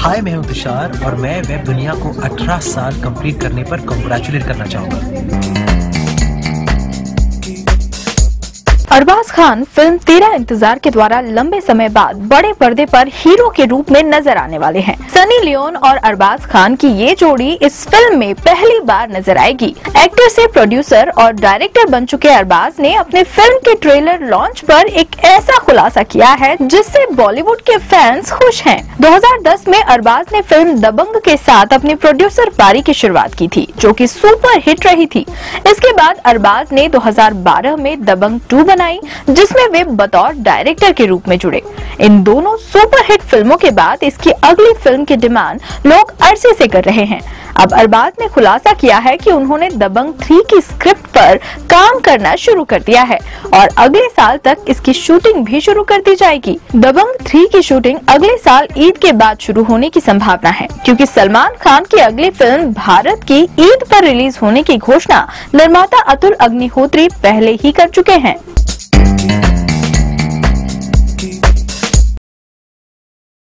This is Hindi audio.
हाय, मैं हूं तुषार और मैं वेब दुनिया को 18 साल कंप्लीट करने पर कांग्रेचुलेट करना चाहूंगा। अरबाज खान फिल्म तेरा इंतजार के द्वारा लंबे समय बाद बड़े पर्दे पर हीरो के रूप में नजर आने वाले हैं। सनी लियोन और अरबाज खान की ये जोड़ी इस फिल्म में पहली बार नजर आएगी। एक्टर से प्रोड्यूसर और डायरेक्टर बन चुके अरबाज ने अपने फिल्म के ट्रेलर लॉन्च पर एक ऐसा खुलासा किया है जिससे बॉलीवुड के फैंस खुश हैं। 2010 में अरबाज ने फिल्म दबंग के साथ अपनी प्रोड्यूसर पारी की शुरुआत की थी, जो कि सुपर हिट रही थी। इसके बाद अरबाज ने 2012 में दबंग 2 बनाई, जिसमें वे बतौर डायरेक्टर के रूप में जुड़े। इन दोनों सुपरहिट फिल्मों के बाद इसकी अगली फिल्म की डिमांड लोग अरसे से कर रहे हैं। अब अरबाज ने खुलासा किया है कि उन्होंने दबंग 3 की स्क्रिप्ट पर काम करना शुरू कर दिया है और अगले साल तक इसकी शूटिंग भी शुरू कर दी जाएगी। दबंग 3 की शूटिंग अगले साल ईद के बाद शुरू होने की संभावना है, क्योंकि सलमान खान की अगली फिल्म भारत की ईद पर रिलीज होने की घोषणा निर्माता अतुल अग्निहोत्री पहले ही कर चुके हैं।